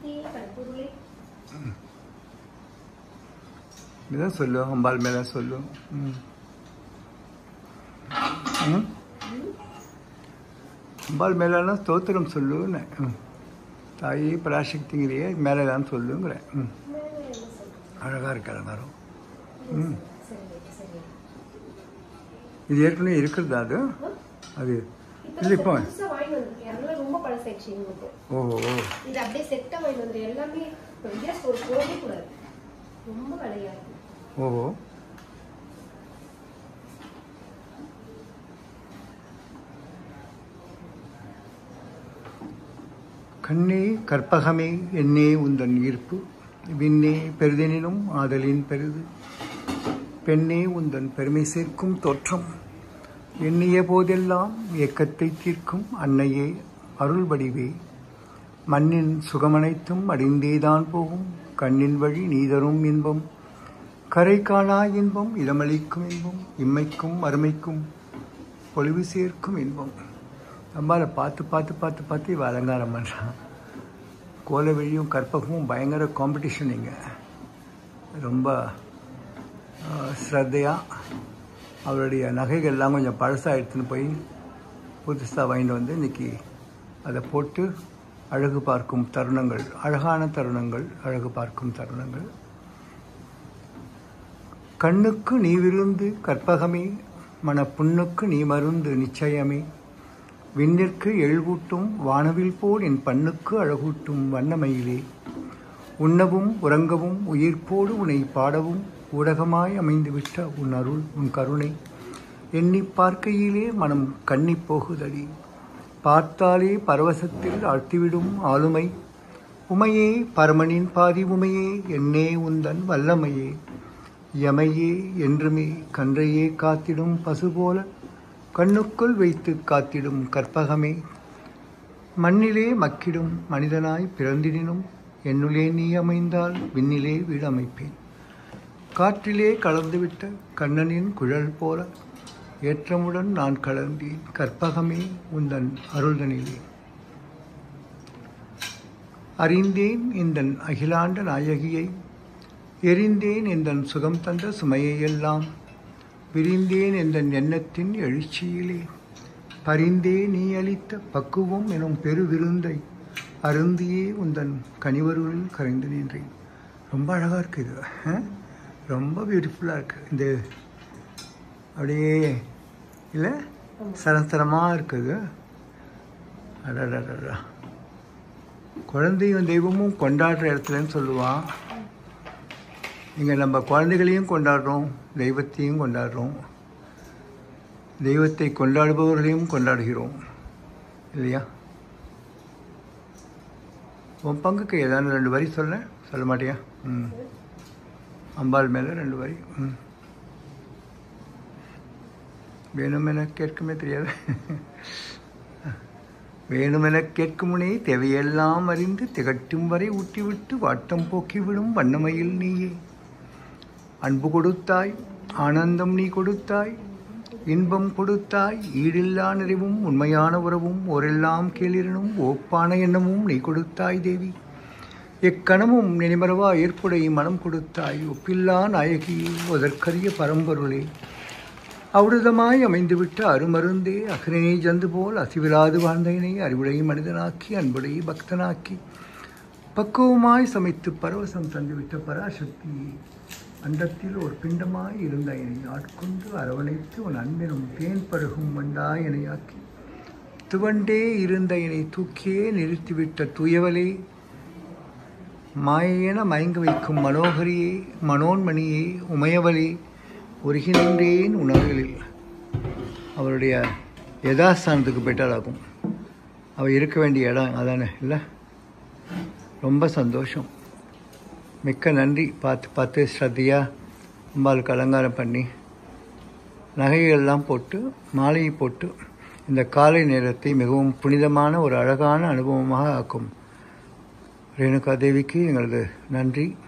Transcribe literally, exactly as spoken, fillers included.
இதான் சொல்லு, அம்பாள் மேல சொல்லு. அம்பாள் மேலாம் ஸ்தோத்திரம் சொல்லுன்னு, தாயி பராசக்திங்கிறியே மேலாம் சொல்லுங்கிறேன். ம் அழகா இருக்கு அலங்காரம். ம் இது ஏற்கனவே இருக்கிறதா? அது அது இல்லை இப்போ ரொம்ப பழசாயிடுச்சு. ஓ ஓ இது அப்படியே செட்டா வாங்கி வந்து எல்லாமே ஒரு போடவே கூடாது, ரொம்ப விலையா இருக்கு. ஓஹோ கண்ணே கற்பகமே என்னே உந்தன் ஈர்ப்பு, விண்ணே பெரிதெனினும் ஆதலின் பெரிது, பெண்ணே உந்தன் பெருமை சேர்க்கும் தோற்றம், எண்ணிய போதெல்லாம் ஏக்கத்தை தீர்க்கும் அன்னையே அருள் வடிவே, மண்ணின் சுகமனைத்தும் அடிந்தேதான் போகும், கண்ணின் வழி நீதரும் இன்பம், கரை காணா இன்பம், இதமளிக்கும் இன்பம், இம்மைக்கும் அருமைக்கும் பொலிவு சேர்க்கும் இன்பம். அம்பாவை பார்த்து பார்த்து பார்த்து பார்த்து இவ அலங்காரம் பண்ணுறான். கோலவெளியும் கற்பகமும் பயங்கர காம்படிஷன். இங்கே ரொம்ப ஸ்ரத்தையாக அவருடைய நகைகள்லாம் கொஞ்சம் பழசாக எடுத்துன்னு போய் புதுசாக வாங்கிட்டு வந்து இன்றைக்கி அதை போட்டு அழகு பார்க்கும் தருணங்கள், அழகான தருணங்கள், அழகு பார்க்கும் தருணங்கள். கண்ணுக்கு நீ விருந்து கற்பகமே, மன புண்ணுக்கு நீ மருந்து நிச்சயமே, விண்ணிற்கு எழுகூட்டும் வானவில் போல் என் பண்ணுக்கு அழகூட்டும் வண்ணமயிலே, உண்ணவும் உறங்கவும் உயிர்ப்போடு உன்னை பாடவும் ஊடகமாய் அமைந்துவிட்ட உன் அருள் உன் கருணை, எண்ணி பார்க்கையிலே மனம் கண்ணி போகுதடி, பார்த்தாலே பரவசத்தில் ஆழ்த்திவிடும் ஆளுமை, உமையே பரமனின் பாதி உமையே, என்னே உந்தன் வல்லமையே, யமையே என்றுமே கன்றையே காத்திடும் பசுபோல கண்ணுக்குள் வைத்து காத்திடும் கற்பகமே, மண்ணிலே மக்கிடும் மனிதனாய் பிறந்திடினும் என்னுள்ளே நீ அமைந்தால் விண்ணிலே வீடமைப்பேன், காற்றிலே கலந்துவிட்ட கண்ணனின் குழல் போல ஏற்றமுடன் நான் கலந்தேன் கற்பகமே உந்தன் அருள்தனிலே, அறிந்தேன் இந்தன் அகிலாண்ட நாயகியை, எரிந்தேன் எந்தன் சுகம் தந்த சுமையையெல்லாம், விரிந்தேன் எந்தன் எண்ணத்தின் எழுச்சியிலே, பரிந்தே நீ அளித்த பக்குவம் எனும் பெரு விருந்தை அருந்தியே உந்தன் கனிவருளில் கரைந்து நின்றேன். ரொம்ப அழகாக இருக்குது இது, ரொம்ப பியூட்டிஃபுல்லாக இருக்குது. இந்த அப்படியே இல்லை சரசரமாக இருக்குது. அடடா, குழந்தையும் தெய்வமும் கொண்டாடுற இடத்துலன்னு சொல்லுவான். இங்கே நம்ம குழந்தைகளையும் கொண்டாடுறோம், தெய்வத்தையும் கொண்டாடுறோம், தெய்வத்தை கொண்டாடுபவர்களையும் கொண்டாடுகிறோம் இல்லையா? உன் பங்குக்கு ஏதாவது ரெண்டு வரி சொல்ல சொல்ல மாட்டியா? ம் அம்பாள் மேலே ரெண்டு வரி. ம் வேணுமென கேட்குமே தெரியாது. வேணுமென கேட்கும் முனே தேவையெல்லாம் அறிந்து திகட்டும் வரை ஊட்டிவிட்டு வாட்டம் போக்கிவிடும் வண்ணமையில் நீயே, அன்பு கொடுத்தாய், ஆனந்தம் நீ கொடுத்தாய், இன்பம் கொடுத்தாய், ஈடில்லா நிறைவும் உண்மையான உறவும் ஓரெல்லாம் கேளிரனும் ஓப்பான எண்ணமும் நீ கொடுத்தாய் தேவி, எக்கணமும் நினைமறவா ஏற்புடை மனம் கொடுத்தாய், ஒப்பில்லா நாயகியே அதற்கரிய பரம்பொருளே, அவிரதமாய் அமைந்துவிட்ட அருமருந்தே, அக்னினை ஜந்து போல் அசிவிலாது வாழ்ந்தனை அறிவுடை மனிதனாக்கி அன்புடை பக்தனாக்கி பக்குவமாய் சமைத்து பரவசம் தந்துவிட்ட பராசக்தியே, அண்டத்தில் ஒரு பிண்டமாய் இருந்த என்னை ஆட்கொண்டு அரவணைத்து உன் அன்பினும் தேன் பருகும் வண்டாய் எனையாக்கி துவண்டே இருந்த என்னை தூக்கியே நிறுத்திவிட்ட தூயவலே, மாயென மயங்க வைக்கும் மனோகரியே மனோன்மணியே உமையவளே, ஒருகின்றேன் உணர்களில். அவருடைய யதாஸ்தானத்துக்கு பெட்டர் ஆகும். அவள் இருக்க வேண்டிய இடம் அதானே இல்லை? ரொம்ப சந்தோஷம், மிக்க நன்றி. பார்த்து பார்த்து ஸ்ரத்தையாக அம்பாளுக்கு அலங்காரம் பண்ணி நகைகள்லாம் போட்டு மாலையை போட்டு இந்த காலை நேரத்தை மிகவும் புனிதமான ஒரு அழகான அனுபவமாக ஆக்கும் ரேணுகா தேவிக்கு எங்களது நன்றி.